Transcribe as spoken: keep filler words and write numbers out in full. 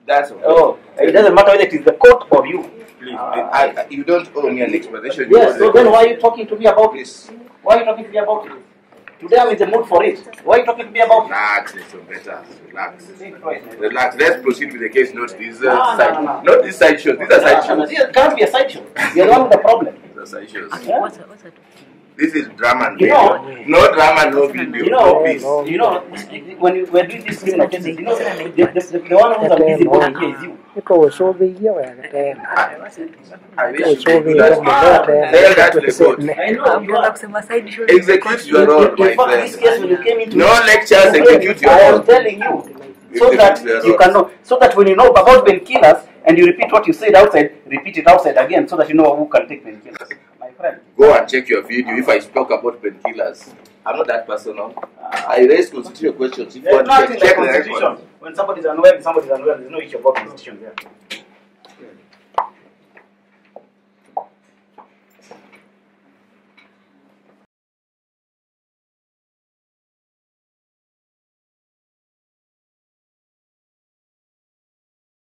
That's okay. Oh, it doesn't matter whether it is the court or you. Please, I, I, you don't owe me an explanation. Yes, so then why are you talking to me about this? Why are you talking to me about it? Today I'm in the mood for it. Why are you talking to me about it? Relax, Mister Better. Relax. Relax. Let's proceed with the case. Not this uh, No, no, side. no, no. Not this side show. These are side No, no, shows. this can't be a side show. You're the one with the problem. These are side shows. Yeah? What's that? What's that? This is drama and You video. know- No drama, no video. You no know, peace. you know, when you were doing these criminal cases, you know, the, the, the, the one who's a busy body here is you. cái cô số vi với bạn cái I cô wish số you vi could trong một cái tell that to the court. I know, you Unataka are. kusema side show. Execute your own, In my fact, this friend. case when you came into No lectures, execute your I am own. telling you, so Execute that your you own. can know, so that when you know about painkillers and you repeat what you said outside, repeat it outside again, so that you know who can take painkillers. My friend. Go and check your video if I spoke about painkillers. I'm not that personal. I raise constitutional questions. If you There's want to nothing check, like check the record. constitution. When somebody is unwell, somebody is unwell. There's no issue about constitution there.